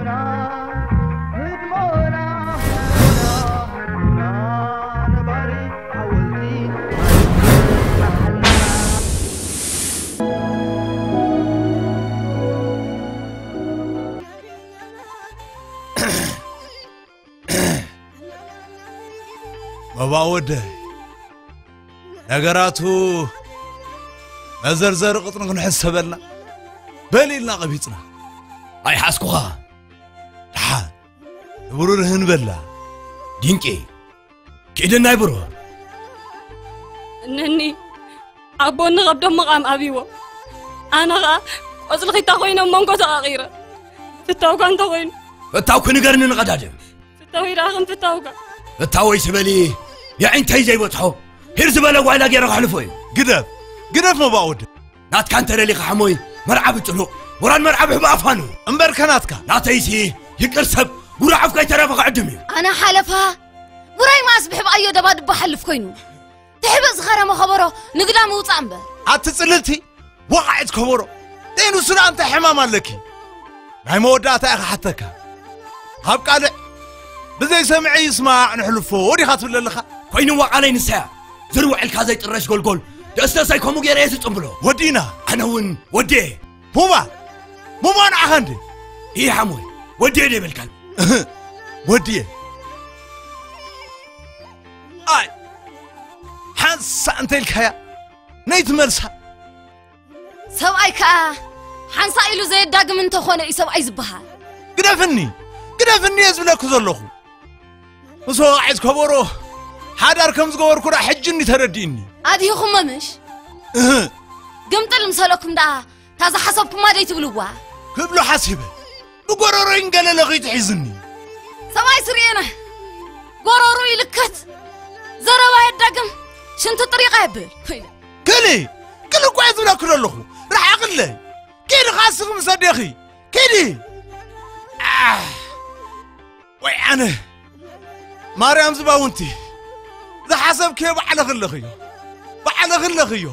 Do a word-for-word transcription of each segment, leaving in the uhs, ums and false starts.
مباوده نغراتو مزرزر قطن نحسبلنا بليلنا قبيصنا اي حاسكوها لا برورهن بلا دينكي كيدنا يبرو نني ابون غبد مقام ابيو انا اصل خيتا خوينا مونكو تاغيره فتاو كان توين فتاو كنغرن نقدادم فتاو يراخن فتاوكا فتاو يسبلي يا عين تاي زي بتحو هرز بلا وعلا غير خلفوي قدف قدف ما باود نات كان ترى حموي مرعب طلو وران مرعب بافانو امبر كناتكا ناتيسي يقرسب ورعف كاي ترى قدمي انا حلفها وراي ما اصبح بايو دباد بحلف كوينو تحب صغره ما خبره نقدا موصا امبر اتصللتي وقعت كبرو دينو سنا انت حمام لكي ناي موداتا حتىك هاب قال بزي سمعي يسمع نحلفو ودي خاتل لخا كوينو وقالي نسا زروع الكازي طرش قول قول دستساي كومو غير يسطمبلو ودينا انا ون ودي موما موما انا عندي ايه حموي ودي لي بالكلب ودي اي حنس انت الكيا نيت ملسا سبعي كا حنسا إلو زي الداقم انت خونا اي سبعي زبها قدفني قدفني يزبلكو زلخو وسو عايز كبرو حدار كم زغور كرا حجني ترديني ادي خممش قمت المسلكم دا تازا حسبكم ما دي تبلوا كبلو حاسبه بقرورو ينقل لغيت حزني سبعي سرينا قرورو يلكت زروا الداقم شنتو طريقه يبل كلي كل كويس ولا كل اللخو راح اقلي كيدي خاصكم صديقي كيدي آه وي انا مريم زباونتي ذا حسب كيف على غلخيو على غلخيو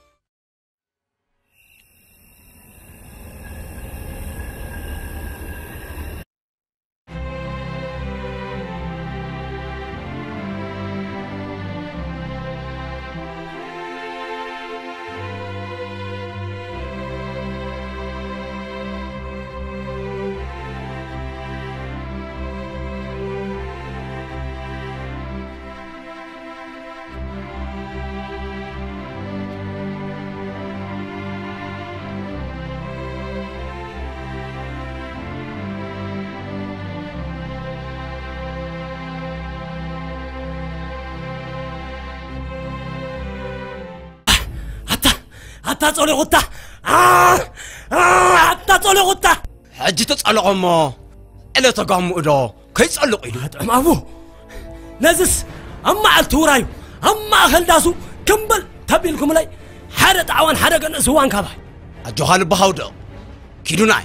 حتى تصلي غطة آه آه حتى تصلي غطة حجي تصلق أما إلا تقام إذا كي تصلق إذا هتعم أبو نزس أما عالتورايو أما أخل داسو كمبل تبيلكم لي حارة عوان حارة قنص هوان كاباي الجهال بهاودا كيدوناي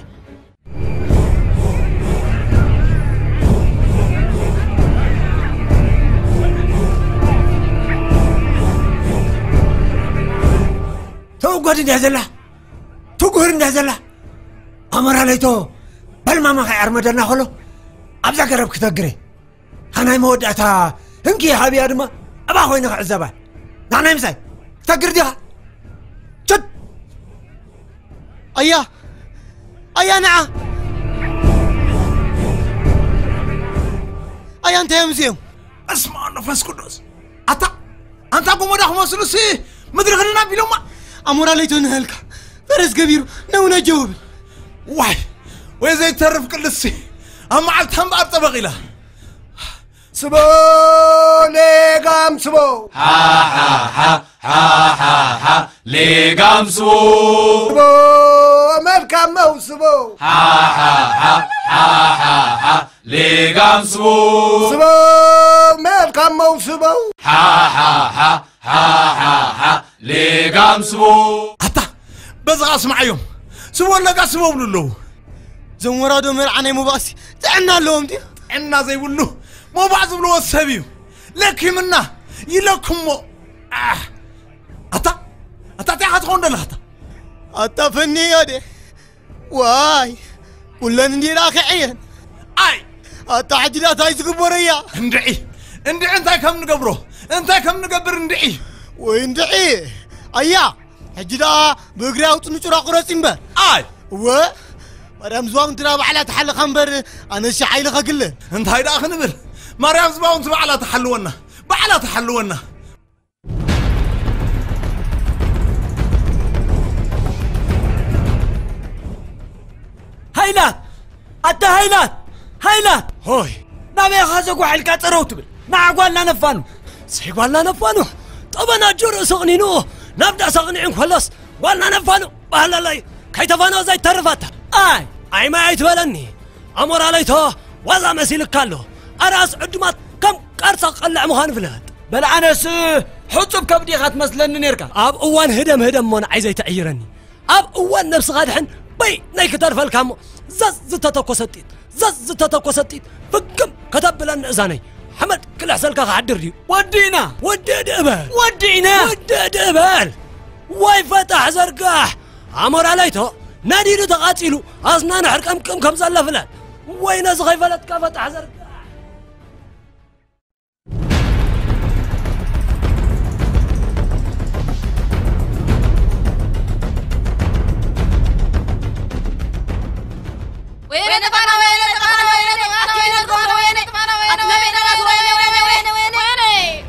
توقعد نهزله توقعد نهزله أمر عليتو بل ما ما خير مدرنا خلو أبزا قرب كتقري أنا مودعتها إنكي حبي أدمى أبا خوي نخع الزبا نحن يمسي كتقر ديها جد أيا أيا نعا أيا أنت يمسيو اسمع نفس قدوس أتا أنت أقوم وداخ مسلسي مدري غلنا بلوما أمور عليتو نهلك فرس كبير نونا جواب واي ويزي ترف كل سي أما عالتهم بأب طبقي له سبو ليقام سبو ها ها ها ها ها ها ليقام سبو سبو ملكام مو سبو ها ها ها ها ها ها ليقام سبو سبو ملكام مو سبو ها ها ها ها ها ها ليقام سبو حتى بس اسمع يوم سبو ولا قاسمو بلو زمرادو مرعاني مباسي تعنا لهم دي عنا زي بلو مو بعض بلو السبيو لكي منا يلكم مو آه أتا أتا تاخد خون حتى أتا فني يا دي واي كلنا ندير أخي عين اي التحديات هاي زغبوريا اندعي اندعي انت كم نقبره انت كم نقبر اندعي ويندعي ايا حجدا بغراو تنچرا قرصين بر اي و مريم زوام تراب على تحل خنبر انا شحيل خقله انت هيدا خنبر مريم زوام تبع على تحلونا بعلى تحلونا هايلات أنت هايلات هايلات هوي نبي خازق وحلقة تروتبل نعقولنا نفانو سيقولنا نفانو طبعا أجور سغنينو نبدأ سغنين خلص قولنا نفانو بهلا لي كي تفانو زي ترفاتها آي أي ما يتبلني أمر عليتها وضع مسيلك كالو أراس عدمات كم قرصة قلع مهان فلات بل أنا سي حطب كبدي غات مسلني نيركا أب أوان هدم هدم من عايزة تعيرني أب أوان نفس غادحن بي نايك ترفل الكامو زز زتتكوستيت زز زتتكوستيت فكم كتب لنا إزاني حمد كل حسلك غادري ودينا ودد إبال ودينا ودد إبال واي فتح زرقاح عمر عليته نادي تقاتلوا أصنان حركم كم كم زلا فلان وين زغي فلت كفتح زرقاح وين تفانا وين تفانا وين أكيد تفانا وين تفانا وين وين وين وين وين وين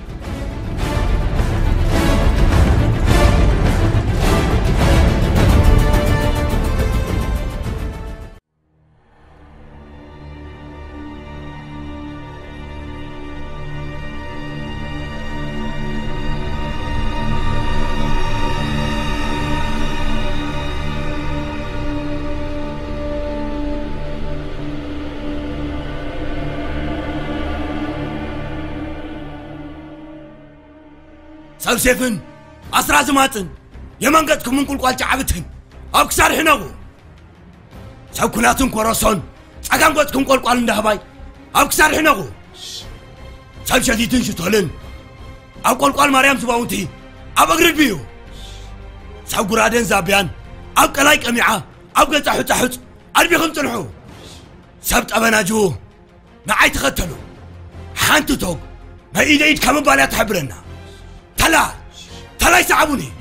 سب سيفن أسرع زماتن يمنقتكم من كل قالت عبتهن أكسر هناو سب كناتن كورسون أقام قتكم كل قال ندهباي أكسر هناو سب شديدن شتولن أو كل قال مريم سباونتي أبغرد بيو سب قرادن زابيان أو كلايك أميعة أو قلت حت حت أربي خمس نحو سبت أبناجو نعيت ختلو حانتو توق ما إيد إيد كم بالي تحبرنا تلا تلا يسعبوني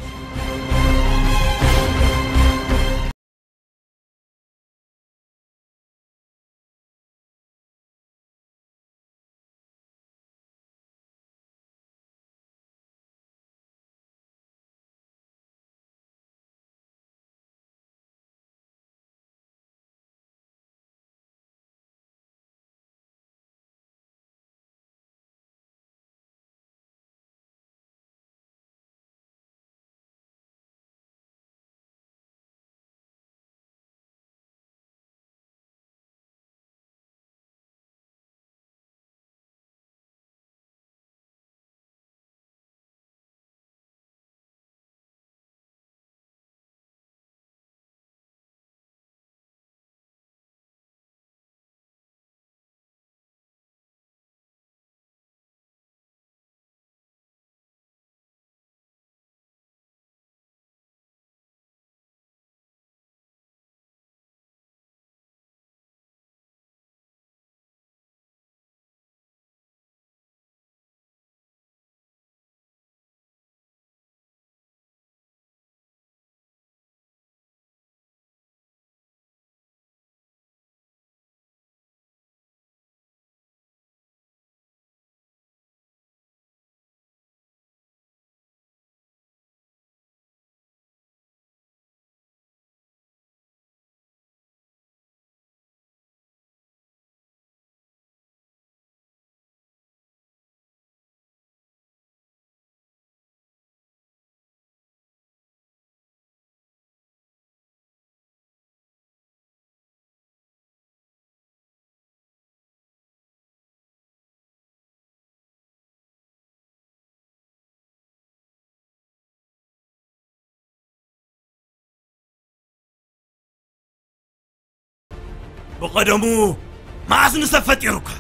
بقدمو ما عزن سفت يروك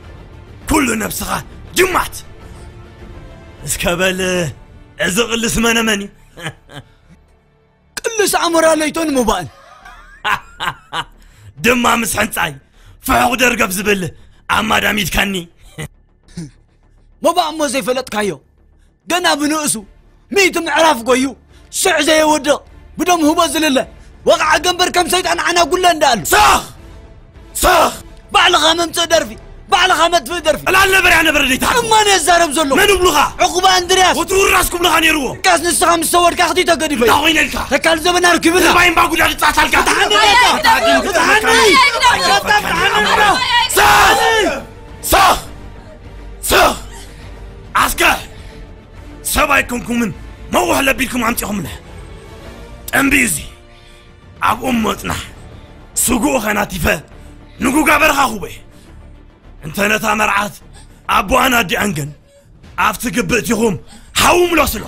كل نفسها جمعت اسكابل ازغ اللي اسمنا مني كل سعمر عليتون مبان دما مسحن صاي فوق درقب زبل أما داميت كاني ما بقى ما زي فلت كايو دنا بنقصو ميت معرف قويو سع زي ودا بدم هو بزل الله وقع جنبر كم سيد أنا أنا أقول له ندال صح صح بعد غامم تدرفي بعد غامت في درفي لا لا بري أنا بري تعال ما نزارم زلو من بلغة عقبة أندرياس وتقول راسكم لغة نيرو كاس نستغام السوار كاخدي تقدي في لا وين الكا تكال زمن أركب ذا باين باقول لك تعال تعال تعال تعال تعال صح صح صح عسكر سبايكم كمن ما هو هلا بيكم عم تيهم له أمبيزي عب أمتنا سوقو خناتي فا نقو قابر خاخوبي انت نتا مرعات أبو أنا دي أنجن أفتك بيتيهم حاوم لاسلو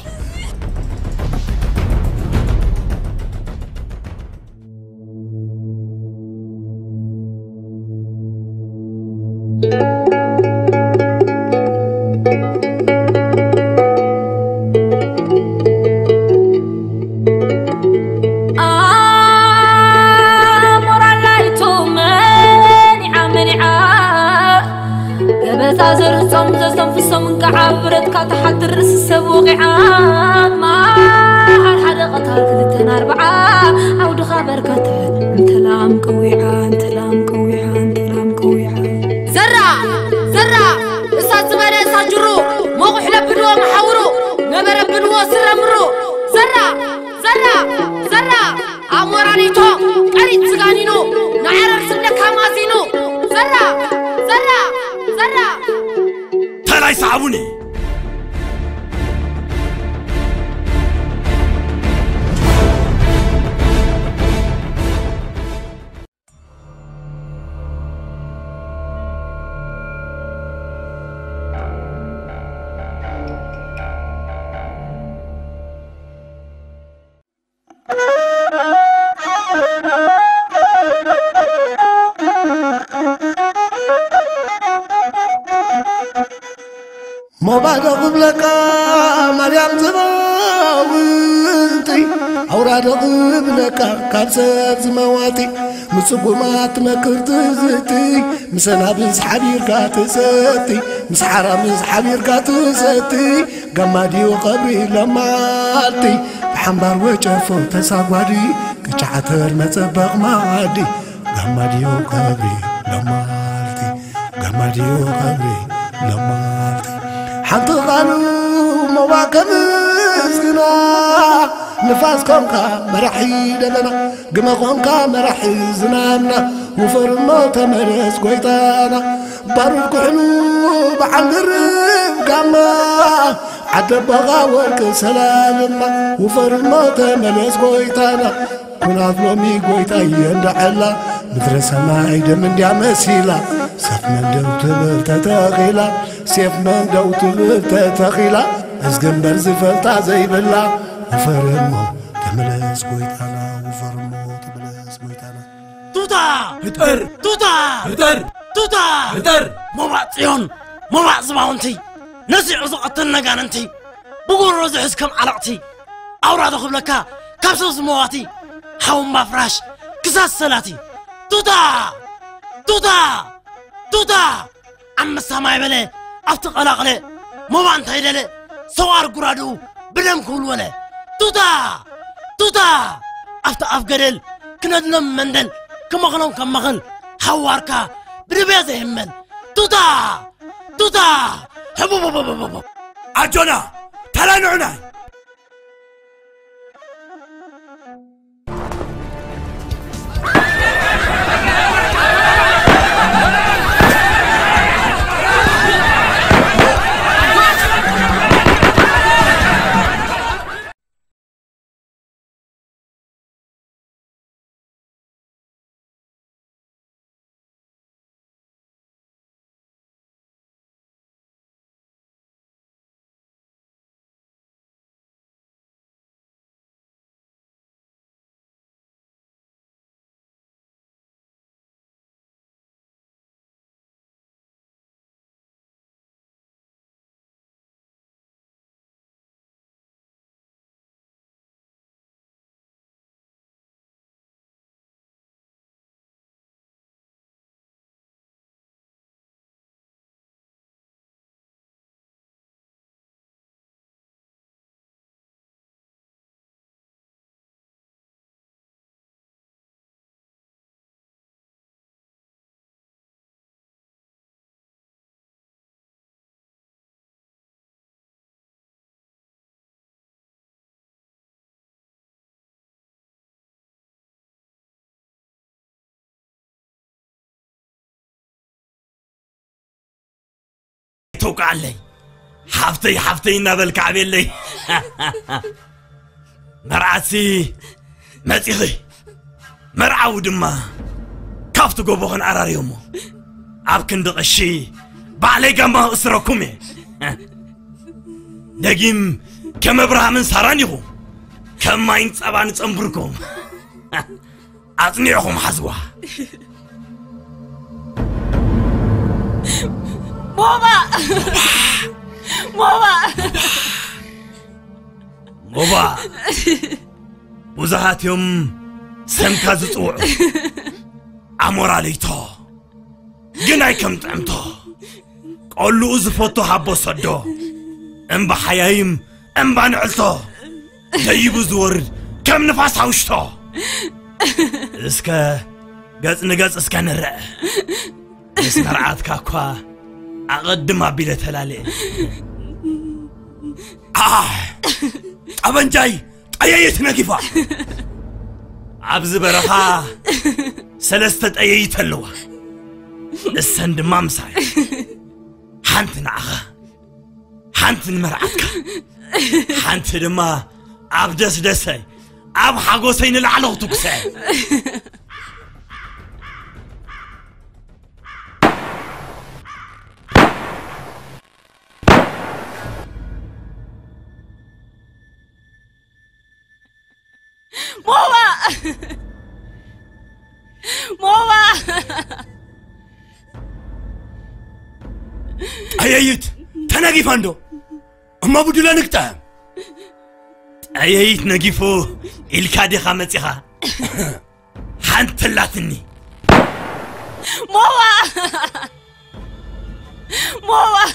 تازر صم زم في صم كعبرت كتحضر السبوقعان ما حدا قتل كلتنا أربعة عود خبر كتل انت لام كويعة انت لام كويعة انت لام كويعة زرع زرع إسات زمان إسات جرو موقع لبنو محاورو نمر بنو سرمرو زرع زرع زرع أموراني تو قريت سغانينو نعرف سنك همازينو زرع زرع زرع تلا يصعبوني ما بعد قبلك مريم زماوتي أوراد قبلك كابسات زمواتي مسقومات مكرت زتي مسنا بز حبير كاتساتي مسحرة مز حبير كاتساتي قمادي وقبري لماتي بحنبار وجفو تساقوادي كجعتر متبق معادي قمادي وقبري لماتي قمادي وقبري لماتي حتى قالوا مواكب سنا نفاس كونكا مرحي دلنا قما كونكا مرحي زنامنا وفرما تمرس قويتانا بارو كحلو بعمرم قما عد بغا ورك سلامنا وفرما تمرس قويتانا كنا فلومي قويتا يندعلا مثل سماعي دمن ديا مسيلا سيف من دو تبل تتغيلا سيف من دو تبل تتغيلا أزقن برزي فلتا زي بلا وفرمو تملس قويتانا وفرمو تملس قويتانا توتا هتر توتا هتر توتا هتر موبعتيون موبع زباونتي نسي عزقتنا قاننتي بقول روزي حسكم علاقتي أوراد خبلكا كابسوس مواتي حوم مفراش كساس سلاتي توتا توتا توتا عم السماء بلي أفتق ألاقلي موبع انتهي للي سوار قرادو بلم كول ولا توتا توتا أفتق أفقرل كندلم مندل كمغلم كمغل حواركا بربيزي همن توتا توتا حبو بو بو بو بو أجونا تلا نعناي توقع لي حفتي حفتي نابل كعبي لي مرعتي ماتيخي مرعو دما كافتو قبوخن عراري يومو عبكن دقشي بعلي قما اسركمي نجيم كم ابراهيم سارانيهم كم ما ينصبان صنبركم اطنيهم حزوا بابا بابا بابا وزهات يوم سمكا زصوع اموراليتو جناي كم طعمتو قولو زفوتو حبو صدو ام بحيايم ام بانعلتو جايبو زورد كم نفاس حوشتو اسكا قاز نقاز اسكا نرأ اسنا رعات كاكوا اقدم ابيلة تلالي اه ابن جاي ايايت نقفا عبز برخا سلستة ايايت اللوا السند مامساي حانت نعغا حانت نمرعتك حانت دما عبدس دسي عب حاقوسين العلو تكسي ماما ماما ايايت تناقي فاندو اما بدلا نقطع ايايت نقيفو الكادي خامتيها حنت لاتني ماما ماما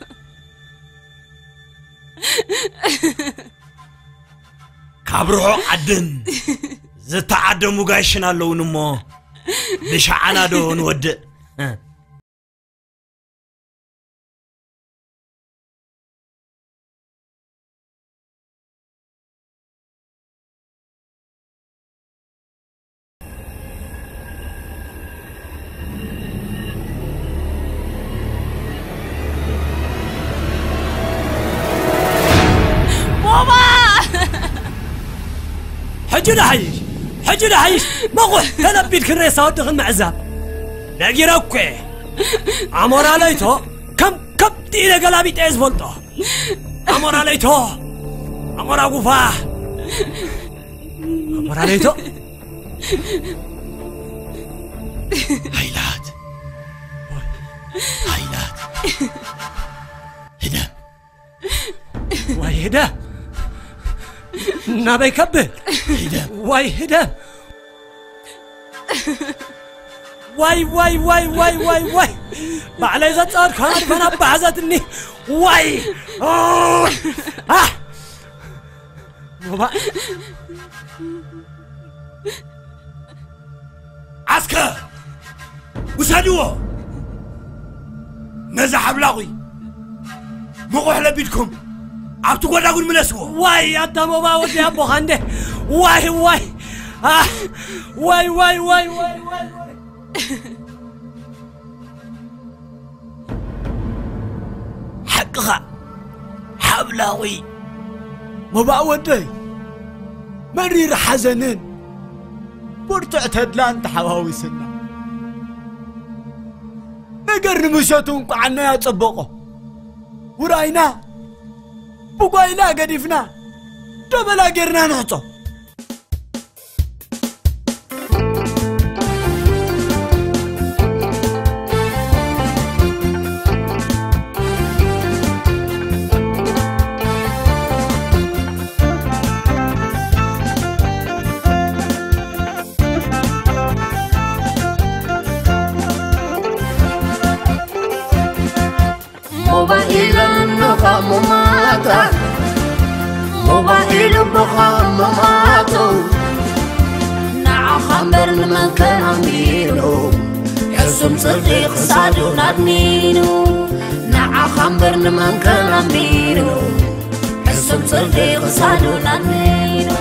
كابرو عدن زتعدمو غاشنا لو نمو بشعنا دو نود حجنا حيش حجنا حيش ما قول تلبيت كريسة ودخل معزاب ناقي روكي عمر عليتو كم كم تينا قلابي تيز بلطو عمر عليتو عمر أقوفا عمر عليتو هيلات هيلات هدام واي هدام نابي كبه هدام واي هدام واي واي واي واي واي واي بعلي زاد صار كان فانا بعزتني واي اه اه بابا عسكر وسادوه نزح بلاغي مقوح لبيتكم عبتو قد أقول من أسوه واي يا بابا ودي أبو خانده واي واي آه واي واي واي واي واي حقها حبلاوي بابا ودي مرير حزنين برتعت هدلان تحواوي سنة نقر مشاتون قعنا يطبقه وراينا بقايلا قديفنا دبلا قرنا نعطو مماتا موبايل بخام مماتو نع خمر من كان عمينو حسم صديق صادو نادنينو نع خمر من كان عمينو حسم صديق صادو نادنينو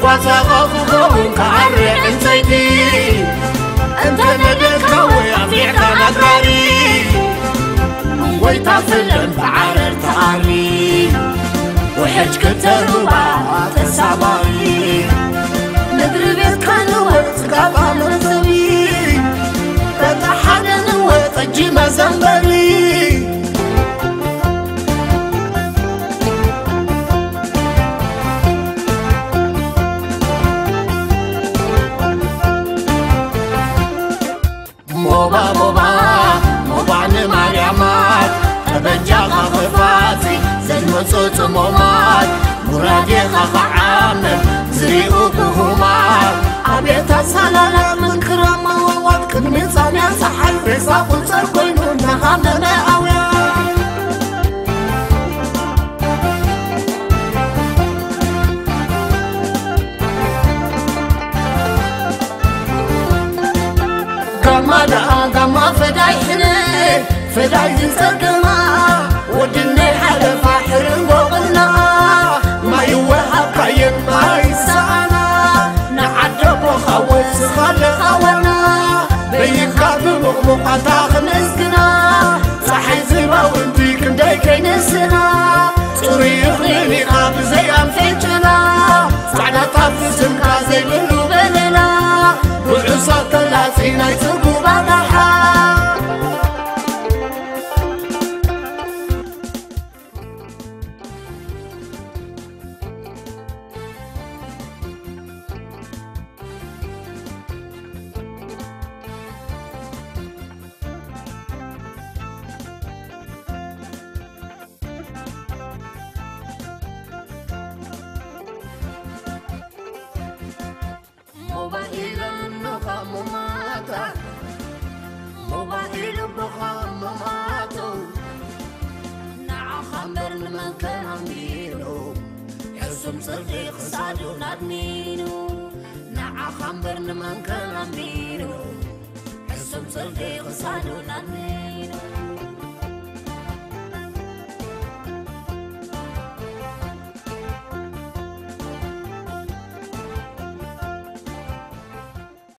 وسقفهم كعرق انتيتي انت ندك كوي عفيعك نقراري ويتفلن بعرر تعري وحج كتربا تساباري ندري بيت كانوا تقابا مرسوي فتحنا نوت الجيمة زنبري موبا موبا موبا نماريامات تبنجا خفافاتي زلمصوت مومات مرادي خفعامل زريقو بهمات أبيتا سلالا من كرامة ووات كدمي صانيا صحي ريسا قلتر كوينو نغامنا أويا قما دا قما فداي حني فداي زنسرقما ودني حلفا حرم وقلنا ما يوهب قيم ما يسعنا نعدب وخوص خلقونا بيكاد مقمقة خنسكنا صحي زيبا وانتي كندي كينسنا صريخ ليني قاب زي أنفجنا سعنا طف سمكا زي بلو بلنا وعصا تلاسينا يسبو بطحا موبايل مخمماتا موبايل مخمماتو نع خمر من كان عمينو حسم صديق صادو نادمينو نع خمر من كان عمينو حسم صديق صادو نادمينو